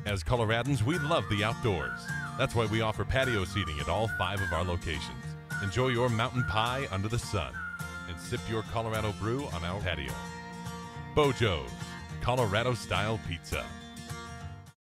As Coloradans, we love the outdoors. That's why we offer patio seating at all 5 of our locations. Enjoy your mountain pie under the sun and sip your Colorado brew on our patio. Bojo's, Colorado-style pizza.